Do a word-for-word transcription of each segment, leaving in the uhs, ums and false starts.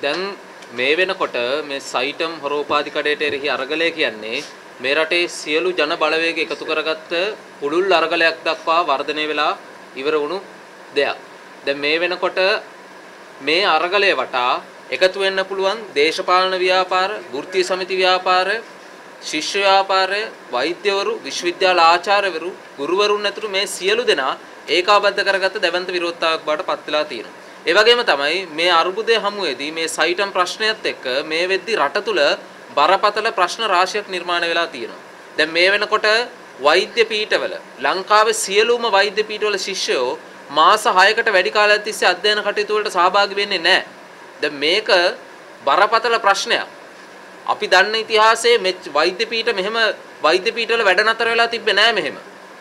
දැන් මේ වෙනකොට මේ සයිටම් හොරෝපාදි කඩේට එරෙහි අරගලය කියන්නේ මේ රටේ සියලු ජන බලවේග එකතු කරගත්ත පුළුල් අරගලයක් දක්වා වර්ධනය වෙලා ඉවර වුණු දෙයක්. දැන් මේ වෙනකොට මේ අරගලය වටා එකතු වෙන්න පුළුවන් දේශපාලන ව්‍යාපාර, වෘත්තීය සමිති ව්‍යාපාර, ශිෂ්‍ය ව්‍යාපාරය, වෛද්‍යවරු, විශ්වවිද්‍යාල ආචාර්යවරු, ගුරුවරුන් ඇතුළු මේ සියලු දෙනා ඒකාබද්ධ කරගත්ත දැවැන්ත විරෝධතාවක් බවට පත් වෙලා තියෙනවා. ඒ වගේම තමයි මේ අරුබුදයේ හමුවේදී මේ සයිටම් ප්‍රශ්නයත් එක්ක මේ වෙද්දි රට තුල බරපතල ප්‍රශ්න රාශියක් නිර්මාණය වෙලා තියෙනවා. දැන් මේ වෙනකොට වෛද්‍ය පීඨවල ලංකාවේ සියලුම වෛද්‍ය පීඨවල ශිෂ්‍යයෝ මාස හයකට වැඩි කාලයක් තිස්සේ අධ්‍යයන කටයුතු වලට සහභාගී වෙන්නේ නැහැ. දැන් මේක බරපතල ප්‍රශ්නයක්. අපි දන්න ඉතිහාසයේ මේ වෛද්‍ය පීඨ මෙහෙම වෛද්‍ය පීඨවල වැඩ නතර වෙලා තිබ්බේ නැහැ මෙහෙම.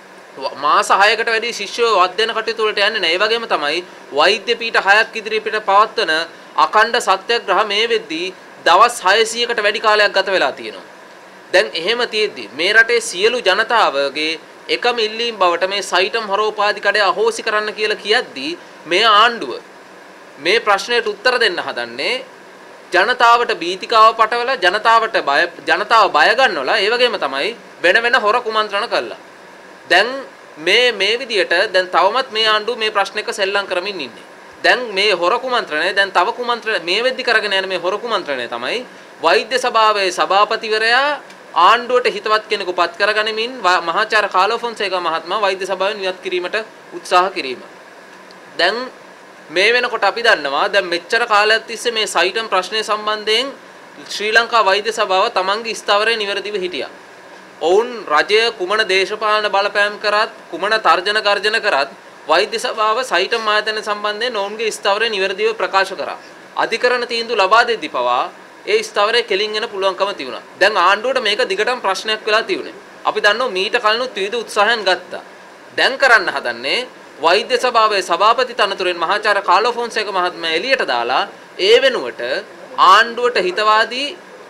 මාස හයකට වැඩි ශිෂ්‍යයෝ අධ්‍යයන කටයුතු වලට යන්නේ නැහැ. ඒ වගේම තමයි වෛද්‍ය පීඨ හයක් ඉදිරියට පවත්වන අඛණ්ඩ සත්‍යග්‍රහ මේ වෙද්දී දවස් හයසීයකට වැඩි කාලයක් ගත වෙලා තියෙනවා. දැන් එහෙම තියෙද්දි මේ රටේ සියලු ජනතාවගේ එකම ඉල්ලීම් බවට මේ සයිටම් හොරෝපාදි කඩේ අහෝසි කරන්න කියලා කියද්දී මේ ආණ්ඩුව මේ ප්‍රශ්නයට උත්තර දෙන්න හදන්නේ ජනතාවට බීතිකාව පටවලා ජනතාවට බය ජනතාව බය ගන්නවලා ඒ වගේම තමයි වෙන වෙන හොර කුමන්ත්‍රණ කළා. දැන් මේ මේ විදියට දැන් තවමත් මේ ආණ්ඩුව මේ ප්‍රශ්නෙක සෙල්ලම් කරමින් ඉන්නේ. දැන් මේ හොර කුමන්ත්‍රණය දැන් තව කුමන්ත්‍රණ මේ වෙද්දි කරගෙන යන මේ හොර කුමන්ත්‍රණය තමයි වෛද්‍ය සභාවේ සභාපතිවරයා ආණ්ඩුවට හිතවත් කෙනෙකු පත් කරගනිමින් මහාචාර්ය කාලෝෆොන්සේකා මහත්මයා වෛද්‍ය සභාවෙන් ඉවත් කිරීමට උත්සාහ කිරීම. දැන් මේ වෙනකොට අපි දන්නවා දැන් මෙච්චර කාලයක් තිස්සේ මේ සයිටම් ප්‍රශ්නය සම්බන්ධයෙන් ශ්‍රී ලංකා වෛද්‍ය සභාව තමන්ගේ ස්ථාවරය නිවැරදිව හිටියා. ඔවුන් රජය කුමන දේශපාලන බලපෑම් කරත් කුමන තර්ජන ගර්ජන කරත් වෛද්‍ය සභාව සයිටම් ආයතන සම්බන්ධයෙන් ඔවුන්ගේ ස්ථාවරය නිවැරදිව ප්‍රකාශ කරා. අධිකරණ තීන්දුව ලබා දෙද්දී පවා ඒ ස්ථාවරය කෙලින් එන පුළුවන්කම තිබුණා. දැන් ආණ්ඩුවට මේක දිගටම ප්‍රශ්නයක් වෙලා තිබුණේ. අපි දන්නවා මීට කලිනුත් විවිධ උත්සාහයන් ගත්තා. දැන් කරන්න හදන්නේ වෛද්‍ය සභාවේ සභාපති තනතුරෙන් මහාචාර්ය කාලෝෆොන්සේක මහත්මයා එළියට දාලා ඒ වෙනුවට ආණ්ඩුවට හිතවාදී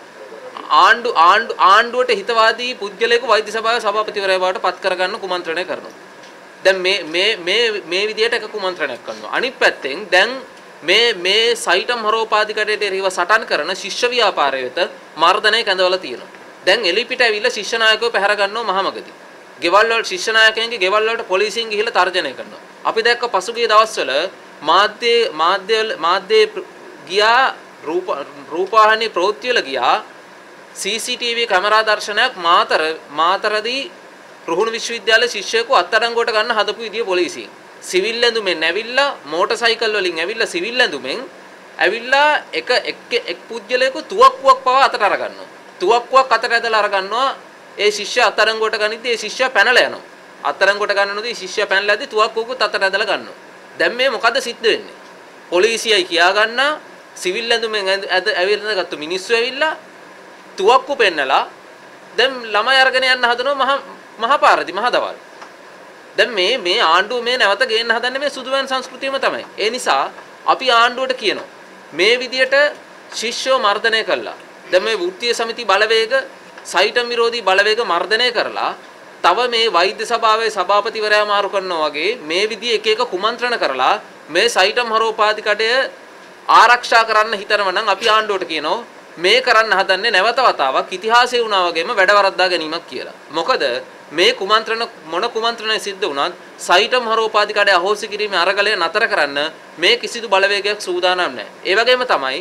ආණ්ඩු ආණ්ඩු ආණ්ඩුවට හිතවාදී පුද්ගලයෙකු වෛද්‍ය සභාවේ සභාපතිවරයා බවට පත් කරගන්න කුමන්ත්‍රණය කරනවා. දැන් මේ මේ මේ මේ විදියට එක කුමන්ත්‍රණයක් කරනවා. අනිත් පැත්තෙන් දැන් මේ මේ සයිටම් හොරෝපාදි කඩේට එරෙහිව සටන් කරන ශිෂ්‍ය ව්‍යාපාරය වෙත මර්ධනය කැඳවලා තියෙනවා. දැන් එලිපිට ඇවිල්ලා ශිෂ්‍ය ናයකයෝ පැහැර ගන්නවා මහමගදී. ගෙවල් වල ශිෂ්‍ය නායකයන්ගේ ගෙවල් වලට පොලිසියෙන් ගිහිල්ලා තර්ජනය කරනවා. අපි දැක්ක පසුගිය දවස්වල මාධ්‍ය මාධ්‍ය මාධ්‍ය ගියා රූප රූපවාහිනී ප්‍රවෘත්ති වල ගියා සී සී ටී වී කැමරා දර්ශනයක් මාතර මාතරදී රුහුණු විශ්වවිද්‍යාලයේ ශිෂ්‍යයෙකු අත්අඩංගුවට ගන්න හදපු විදිය පොලිසියෙන්. සිවිල් ඇඳුමෙන් ඇවිල්ලා මෝටර් සයිකල් වලින් ඇවිල්ලා සිවිල් ඇඳුමෙන් ඇවිල්ලා එක එක් එක් පුද්ගලයෙකු තුවක්කුවක් පවා අතට අරගන්නවා. තුවක්කුවක් අතට ඇදලා අරගන්නවා. ඒ ශිෂ්‍ය අත්අඩංගුවට ගනිද්දී ඒ ශිෂ්‍යයා පැනලා යනවා. අත්අඩංගුවට ගන්නනොදී ශිෂ්‍යයා පැනලා යද්දී තුවක්කුවකුත් අතට ඇදලා ගන්නවා. දැන් මේ මොකද සිද්ධ වෙන්නේ? පොලිසියයි කියා ගන්නා සිවිල් ඇඳුමෙන් ඇවිල්ලා ගත්ත මිනිස්සු ඇවිල්ලා තුවක්කු පෙන්නලා දැන් ළමයි අරගෙන යන්න හදනවා මහ මහපාරදී මහදවල්. දැන් මේ මේ ආණ්ඩුව මේ නැවත ගේන්න හදන්නේ මේ සුදුවැන් සංස්කෘතියම තමයි. ඒ නිසා අපි ආණ්ඩුවට කියනවා මේ විදියට ශිෂ්‍යෝ මර්ධනය කළා. දැන් මේ වෘත්තීය සමිති බලවේග සයිටම් විරෝධී බලවේග මර්ධනය කරලා තව මේ වෛද්‍ය සභාවේ සභාපතිවරයා මාරු කරනවා වගේ මේ විදිහේ එක එක කුමන්ත්‍රණ කරලා මේ සයිටම් හොරෝපාදි කඩය ආරක්ෂා කරන්න හිතනවා නම් අපි ආණ්ඩුවට කියනවා මේ කරන්න හදන්නේ නැවත වතාවක් ඉතිහාසයේ වුණා වගේම වැඩ වරද්දා ගැනීමක් කියලා. මොකද මේ කුමන්ත්‍රණ මොන කුමන්ත්‍රණය සිද්ධ වුණත් සයිටම් හොරෝපාදි කඩේ අහෝසි කිරීමේ අරගලය නතර කරන්න මේ කිසිදු බලවේගයක් සූදානම් නැහැ. ඒ වගේම තමයි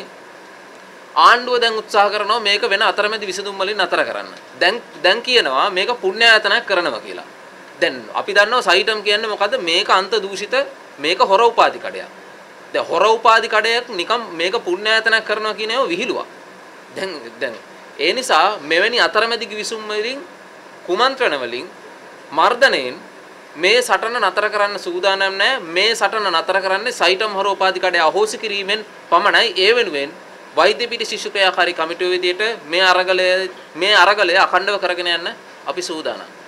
ආණ්ඩුව දැන් උත්සාහ කරනවා මේක වෙන අතරමැදි විසඳුම් වලින් නතර කරන්න. දැන් දැන් කියනවා මේක පුණ්‍යායතනයක් කරනවා කියලා. දැන් අපි දන්නවා සයිටම් කියන්නේ මොකද්ද? මේක අන්ත දූෂිත මේක හොර උපාධි කඩයක්. දැන් හොර උපාධි කඩයක් නිකම් මේක පුණ්‍යායතනයක් කරනවා කියන ඒවා විහිළුවක්. දැන් දැන් ඒ නිසා මෙවැනි අතරමැදි කිවිසුම් වලින් කුමන්ත්‍රණ වලින් මර්ධනයෙන් මේ සටන නතර කරන්න සූදානම් නැහැ. මේ සටන නතර කරන්නේ සයිටම් හොර උපාධි කඩේ අහෝසි කිරීමෙන් පමණයි. ඒ වෙනුවෙන් වෛද්‍ය පීඨ ශිෂ්‍ය ක්‍රියාකාරී කමිටුව විදියට මේ අරගලය මේ අරගලය අඛණ්ඩව කරගෙන යන්න අපි සූදානම්.